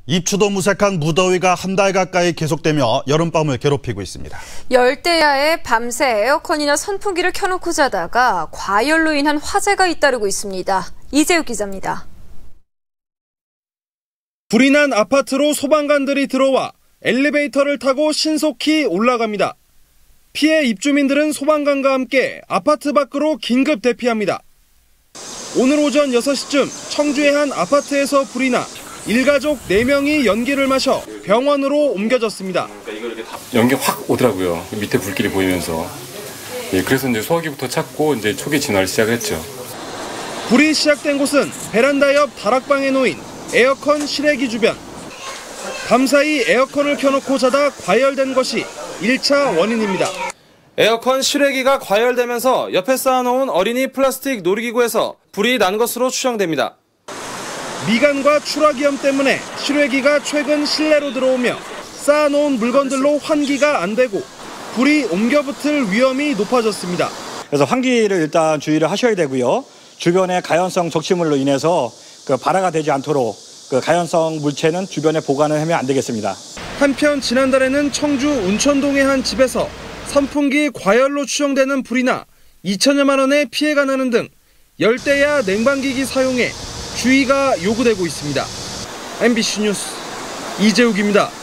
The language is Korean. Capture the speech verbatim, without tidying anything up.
입추도 무색한 무더위가 한 달 가까이 계속되며 여름밤을 괴롭히고 있습니다. 열대야에 밤새 에어컨이나 선풍기를 켜놓고 자다가 과열로 인한 화재가 잇따르고 있습니다. 이재욱 기자입니다. 불이 난 아파트로 소방관들이 들어와 엘리베이터를 타고 신속히 올라갑니다. 피해 입주민들은 소방관과 함께 아파트 밖으로 긴급 대피합니다. 오늘 오전 여섯 시쯤 청주의 한 아파트에서 불이 나 일가족 네 명이 연기를 마셔 병원으로 옮겨졌습니다. 연기 확 오더라고요. 밑에 불길이 보이면서. 예, 그래서 이제 소화기부터 찾고 이제 초기 진화를 시작했죠. 불이 시작된 곳은 베란다 옆 다락방에 놓인 에어컨 실외기 주변. 밤사이 에어컨을 켜놓고 자다 과열된 것이 일 차 원인입니다. 에어컨 실외기가 과열되면서 옆에 쌓아놓은 어린이 플라스틱 놀이기구에서 불이 난 것으로 추정됩니다. 미간과 출하기염 때문에 실외기가 최근 실내로 들어오며 쌓아놓은 물건들로 환기가 안 되고 불이 옮겨붙을 위험이 높아졌습니다. 그래서 환기를 일단 주의를 하셔야 되고요. 주변에 가연성 적시물로 인해서 그 발화가 되지 않도록 그 가연성 물체는 주변에 보관을 하면 안 되겠습니다. 한편 지난달에는 청주 운천동의 한 집에서 선풍기 과열로 추정되는 불이 나 이천여만 원의 피해가 나는 등 열대야 냉방기기 사용에 주의가 요구되고 있습니다. 엠비씨 뉴스 이재욱입니다.